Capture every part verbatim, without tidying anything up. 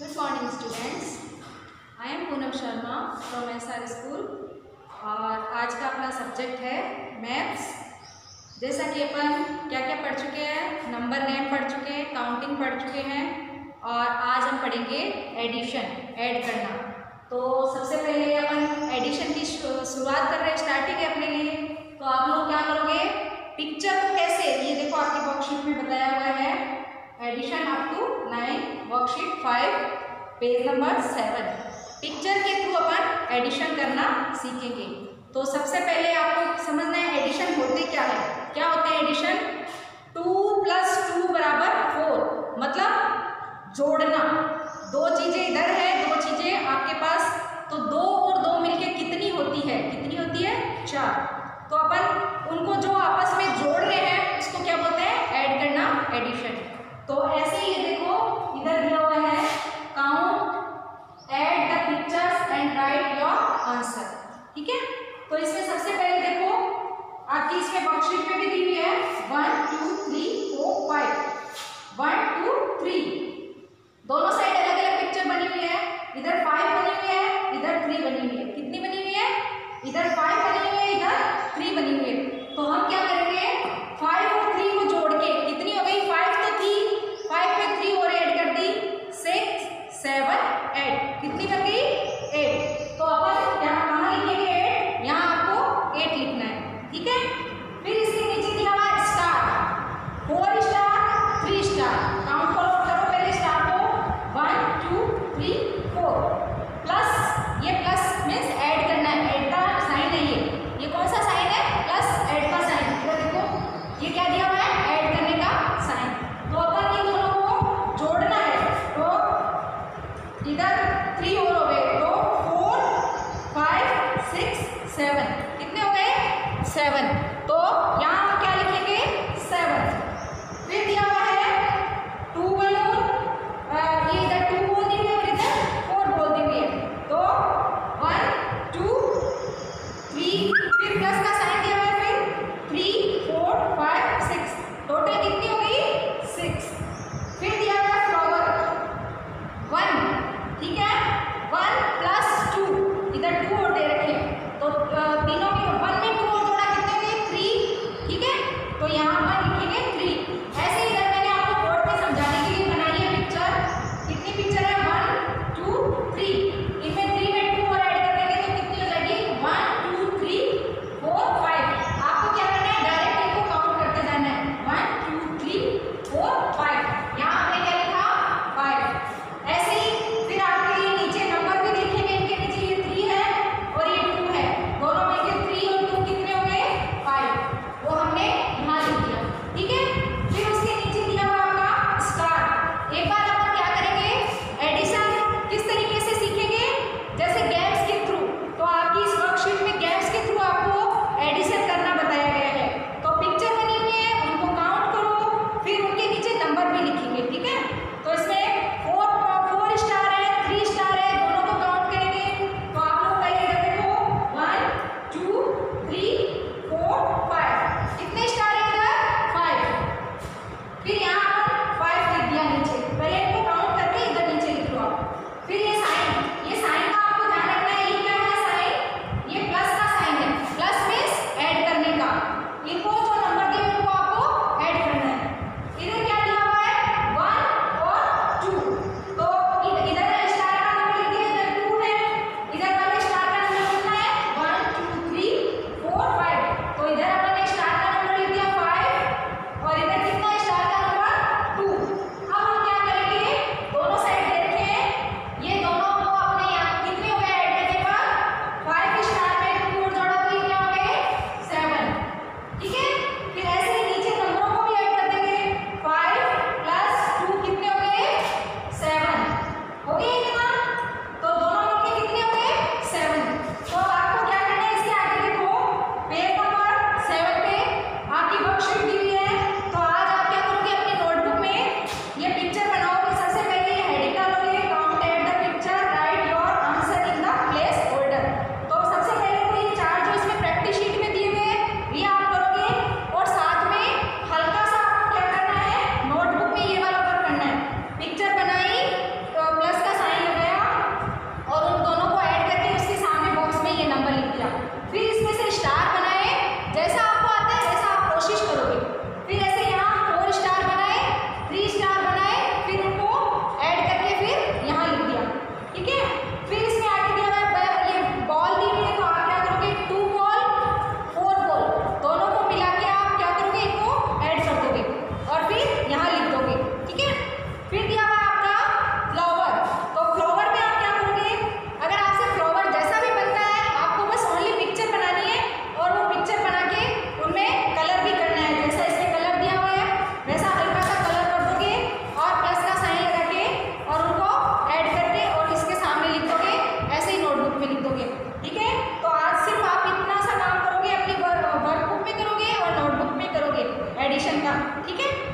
Good morning students, I am Poonam Sharma from S R school और आज का अपना सब्जेक्ट है मैथ्स। जैसा कि अपन क्या क्या पढ़ चुके हैं, नंबर नेम पढ़ चुके हैं, काउंटिंग पढ़ चुके हैं और आज हम पढ़ेंगे एडिशन, ऐड करना। तो सबसे पहले अपन एडिशन की शुरुआत कर रहे हैं, स्टार्टिंग है अपने लिए। तो आप लोग क्या करोगे, पिक्चर को कैसे, ये देखो आपके वर्कशीट में बताया हुआ है addition up to nine, worksheet five, page number seven. Picture के थ्रू अपन एडिशन करना सीखेंगे। तो सबसे पहले आपको समझना है एडिशन होते क्या है। क्या होते हैं एडिशन? टू प्लस टू बराबर फोर, मतलब जोड़ना। दो चीजें इधर है, दो चीजें आपके पास, तो दो और दो मिलके कितनी होती है? कितनी होती है? चार। तो अपन उनको जो आपस में जोड़ रहे हैं उसको क्या बोलते हैं? ऐड करना, एडिशन। तो ऐसे ही देखो इधर दिया हुआ है count, add the pictures and write your answer. ठीक है, तो इसमें सबसे पहले देखो आपकी इसमें वर्कशीट में भी दी हुई है one two three four five, one two three, दोनों साइड अलग अलग पिक्चर बनी हुई है। इधर फाइव बनी हुई है, इधर थ्री बनी हुई है। कितनी बनी हुई है? इधर फाइव बनी हुई है, इधर थ्री बनी हुई है। तो हम क्या करेंगे, फाइव और थ्री को जोड़ के कितनी हो गई? फाइव तो थी, फाइव पे थ्री और ऐड कर दी, सिक्स सेवन एट, कितनी बन गई? एट। तो अपन यहाँ कहाँ लिखेंगे? एट, यहाँ आपको एट लिखना है। ठीक है, फिर इसके नीचे दिया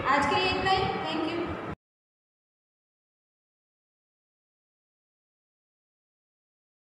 आज के लिए इतना ही।